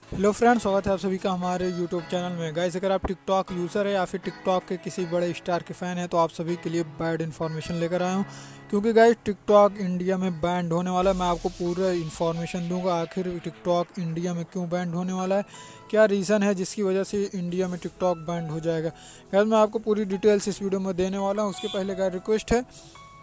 Hello friends, स्वागत है आप सभी का हमारे यूट्यूब चैनल में। गाइस, अगर आप टिकटॉक यूज़र है या फिर टिकटॉक के किसी बड़े स्टार के फ़ैन हैं तो आप सभी के लिए बैड इन्फॉर्मेशन लेकर आया हूं। क्योंकि गाइस, टिकटॉक इंडिया में बैंड होने वाला है। मैं आपको पूरा इन्फॉर्मेशन दूंगा आखिर टिकटॉक इंडिया में क्यों बैंड होने वाला है, क्या रीज़न है जिसकी वजह से इंडिया में टिकटॉक बैंड हो जाएगा। गाइस, मैं आपको पूरी डिटेल्स इस वीडियो में देने वाला हूँ। उसके पहले गाइस रिक्वेस्ट है,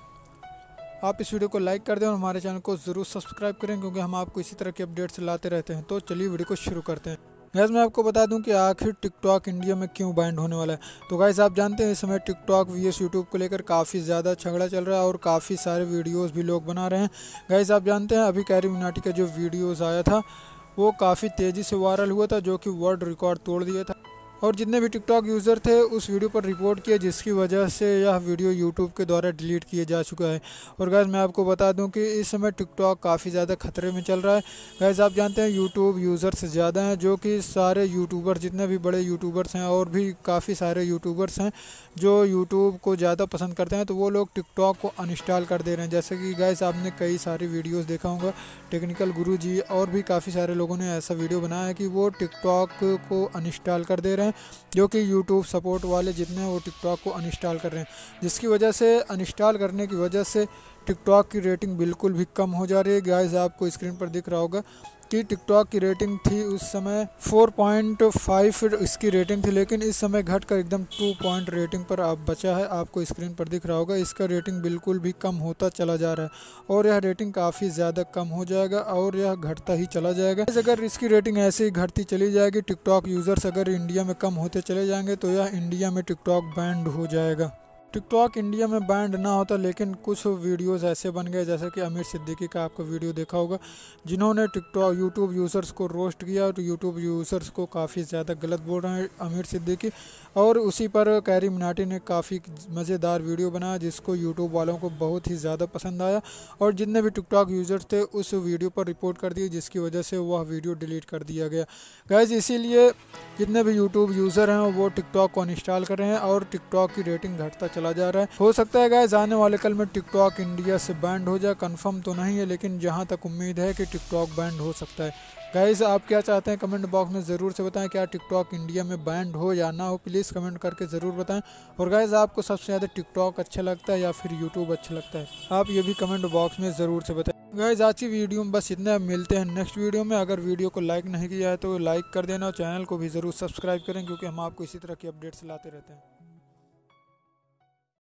आप इस वीडियो को लाइक कर दें और हमारे चैनल को ज़रूर सब्सक्राइब करें, क्योंकि हम आपको इसी तरह के अपडेट्स लाते रहते हैं। तो चलिए वीडियो को शुरू करते हैं। गैस, मैं आपको बता दूं कि आखिर टिकटॉक इंडिया में क्यों बैंड होने वाला है। तो गैस, आप जानते हैं इस समय टिकटॉक वीएस यूट्यूब को लेकर काफ़ी ज़्यादा झगड़ा चल रहा है और काफ़ी सारे वीडियोस भी लोग बना रहे हैं। गैस, आप जानते हैं अभी कैरी मिनाटी का जो वीडियोस आया था वो काफ़ी तेज़ी से वायरल हुआ था, जो कि वर्ल्ड रिकॉर्ड तोड़ दिया था। और जितने भी टिकटॉक यूज़र थे उस वीडियो पर रिपोर्ट किया, जिसकी वजह से यह वीडियो यूट्यूब के द्वारा डिलीट किया जा चुका है। और गैस, मैं आपको बता दूं कि इस समय टिकटॉक काफ़ी ज़्यादा खतरे में चल रहा है। गैस, आप जानते हैं यूट्यूब यूज़र्स ज़्यादा हैं, जो कि सारे यूट्यूबर जितने भी बड़े यूट्यूबर्स हैं और भी काफ़ी सारे यूट्यूबर्स हैं जो यूट्यूब को ज़्यादा पसंद करते हैं, तो वो लोग टिकटॉक को अनइंस्टॉल कर दे रहे हैं। जैसे कि गैस, आपने कई सारी वीडियोस देखा होगा, टेक्निकल गुरु जी और भी काफ़ी सारे लोगों ने ऐसा वीडियो बनाया है कि वो टिकटॉक को अनइंस्टॉल कर दे रहे हैं, जो कि यूट्यूब सपोर्ट वाले जितने हैं वो टिकटॉक को अनइंस्टॉल कर रहे हैं। जिसकी वजह से अनइंस्टॉल करने की वजह से टिकटॉक की रेटिंग बिल्कुल भी कम हो जा रही है। गाइस, आपको स्क्रीन पर दिख रहा होगा कि टिकटॉक की रेटिंग थी उस समय 4.5 इसकी रेटिंग थी, लेकिन इस समय घटकर एकदम 2 पॉइंट रेटिंग पर अब बचा है। आपको स्क्रीन पर दिख रहा होगा, इसका रेटिंग बिल्कुल भी कम होता चला जा रहा है और यह रेटिंग काफ़ी ज़्यादा कम हो जाएगा और यह घटता ही चला जाएगा। अगर इसकी रेटिंग ऐसे ही घटती चली जाएगी, टिकटॉक यूज़र्स अगर इंडिया में कम होते चले जाएंगे, तो यह इंडिया में टिकटॉक बैंड हो जाएगा। टिकटॉक इंडिया में बैंड ना होता, लेकिन कुछ वीडियोस ऐसे बन गए, जैसे कि आमिर सिद्दीकी का आपको वीडियो देखा होगा, जिन्होंने टिकटॉक यूट्यूब यूज़र्स को रोस्ट किया। तो यूट्यूब यूज़र्स को काफ़ी ज़्यादा गलत बोल रहे हैं आमिर सिद्दीकी, और उसी पर कैरी मिनाटी ने काफ़ी मज़ेदार वीडियो बनाया, जिसको यूट्यूब वालों को बहुत ही ज़्यादा पसंद आया। और जितने भी टिकटॉक यूज़र्स थे उस वीडियो पर रिपोर्ट कर दिए, जिसकी वजह से वह वीडियो डिलीट कर दिया गया। गाइस, इसीलिए जितने भी यूट्यूब यूज़र हैं वो टिकटॉक को अनइंस्टॉल कर रहे हैं और टिकटॉक की रेटिंग घटता चला जा रहा है। हो सकता है गाइस, आने वाले कल में टिकटॉक इंडिया से बैंड हो जाए, कंफर्म तो नहीं है, लेकिन जहां तक उम्मीद है कि टिकटॉक बैंड हो सकता है। गाइस, आप क्या चाहते हैं कमेंट बॉक्स में ज़रूर से बताएं, क्या टिकटॉक इंडिया में बैंड हो या ना हो, प्लीज़ कमेंट करके ज़रूर बताएं। और गाइस, आपको सबसे ज़्यादा टिकटॉक अच्छा लगता है या फिर यूट्यूब अच्छा लगता है, आप ये भी कमेंट बॉक्स में ज़रूर से बताएं। गाइस, आज की वीडियो में बस इतना, मिलते हैं नेक्स्ट वीडियो में। अगर वीडियो को लाइक नहीं किया है तो लाइक कर देना और चैनल को भी ज़रूर सब्सक्राइब करें, क्योंकि हम आपको इसी तरह की अपडेट्स लाते रहते हैं।